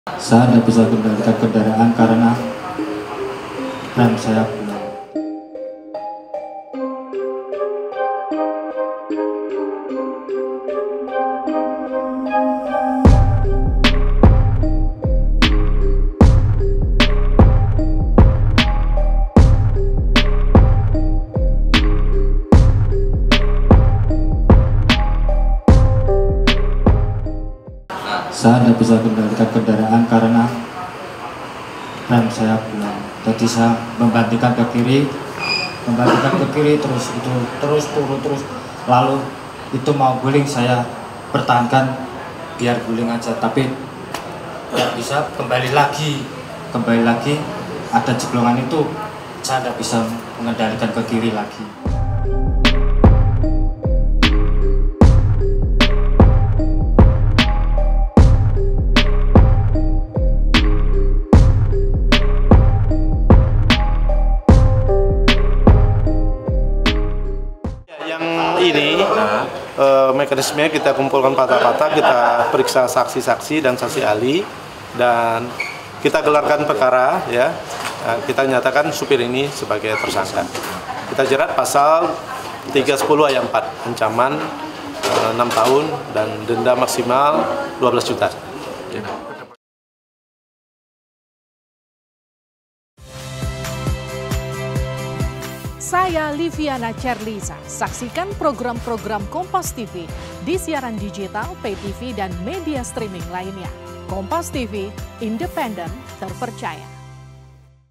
Saya tidak bisa kendalikan kendaraan karena rem saya bulan. Saya tidak bisa kendalikan kendaraan karena rem saya bulan. Jadi saya membantikan ke kiri terus turun terus, lalu itu mau guling, saya pertahankan biar guling aja, tapi tidak bisa kembali lagi ada jeblongan itu, saya tidak bisa mengendalikan ke kiri lagi. Ini mekanismenya kita kumpulkan patah-patah, kita periksa saksi-saksi dan saksi ahli, dan kita gelarkan perkara, ya. Kita nyatakan supir ini sebagai tersangka. Kita jerat pasal 310 ayat 4, ancaman 6 tahun dan denda maksimal 12 juta. Saya Liviana Cerlisa. Saksikan program-program Kompas TV di siaran digital, pay TV, dan media streaming lainnya. Kompas TV, independen, terpercaya.